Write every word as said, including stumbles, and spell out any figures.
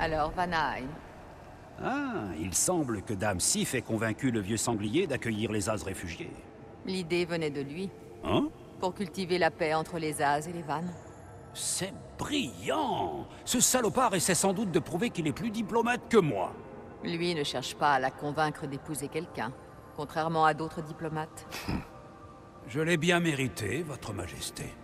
Alors, Vanaheim. Ah, il semble que Dame Sif ait convaincu le vieux sanglier d'accueillir les As réfugiés. L'idée venait de lui, Hein? pour cultiver la paix entre les As et les Vannes. C'est brillant! Ce salopard essaie sans doute de prouver qu'il est plus diplomate que moi. Lui ne cherche pas à la convaincre d'épouser quelqu'un, contrairement à d'autres diplomates. Je l'ai bien mérité, Votre Majesté.